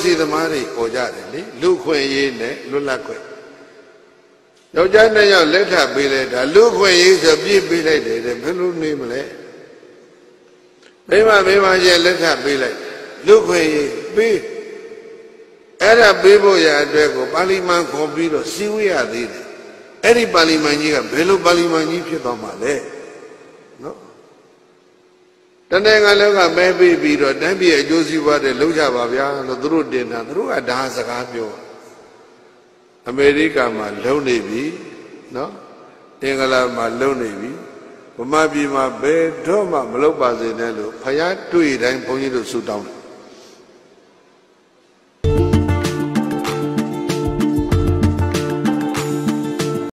စီသမားတွေပေါ်ကြတယ်လေလူခွင့်ရေးနဲ့လွတ်လပ်ခွင့်ယောက်ျားနဲ့ယောက်လက်ထပ်ပေးလိုက်တာလူခွင့်ရေးဆိုပြည့်ပေးလိုက်တယ်တဲ့ဘယ်လိုနေမလဲမိမရဲ့လက်ထပ်ပေးလိုက်လူခွင့်ရေးပေးအဲ့ဒါပေးဖို့ရအတွက်ကိုပါဠိမန်ခေါ်ပြီးတော့စည်းဝေးရသေးတယ်အဲ့ဒီပါဠိမန်ကြီးကဘယ်လိုပါဠိမန်ကြီးဖြစ်သွားမှာလဲနော်တနေ့ကလည်းကမဲပေးပြီးတော့တိုင်းပြည်အကျိုးစီးပွားတွေလုပ်ကြပါဗျာလို့သူတို့တင်တာသူတို့ကဒါစကားပြောအမေရိကန်မှာလုံနေပြီနော်အင်္ဂလန်မှာလုံနေပြီဗမာပြည်မှာဘယ်တော့မှမလုပ်ပါစေနဲ့လို့ဖယားတွေ့တိုင်းဘုန်းကြီးတို့ဆုတောင်းတယ်